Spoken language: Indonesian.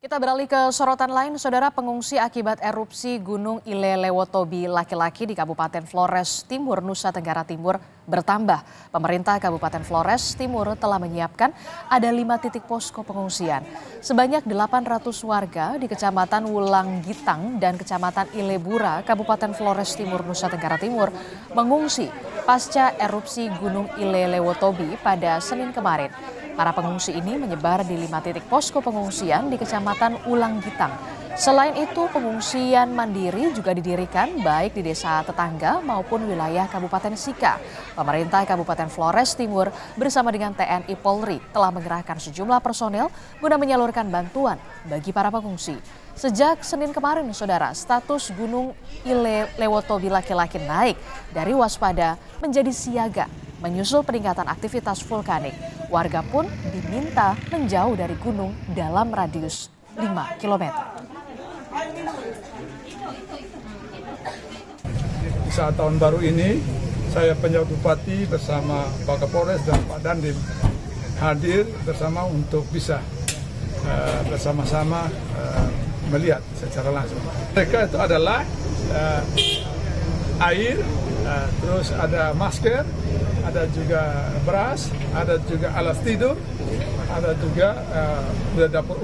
Kita beralih ke sorotan lain, saudara. Pengungsi akibat erupsi Gunung Ilelewotobi laki-laki di Kabupaten Flores Timur, Nusa Tenggara Timur bertambah. Pemerintah Kabupaten Flores Timur telah menyiapkan ada 5 titik posko pengungsian. Sebanyak 800 warga di Kecamatan Wulanggitang dan Kecamatan Ilebura, Kabupaten Flores Timur, Nusa Tenggara Timur mengungsi pasca erupsi Gunung Ilelewotobi pada Senin kemarin. Para pengungsi ini menyebar di 5 titik posko pengungsian di Kecamatan Wulanggitang. Selain itu, pengungsian mandiri juga didirikan baik di desa tetangga maupun wilayah Kabupaten Sika. Pemerintah Kabupaten Flores Timur bersama dengan TNI Polri telah mengerahkan sejumlah personel guna menyalurkan bantuan bagi para pengungsi. Sejak Senin kemarin, saudara, status Gunung Ilelewotobi laki-laki naik dari waspada menjadi siaga menyusul peningkatan aktivitas vulkanik. Warga pun diminta menjauh dari gunung dalam radius 5 km. Saat tahun baru ini, saya penjabat bupati bersama Pak Kapolres dan Pak Dandim hadir bersama untuk bisa bersama-sama melihat secara langsung. Mereka itu adalah air, terus ada masker, ada juga beras, ada juga alas tidur, ada juga dapur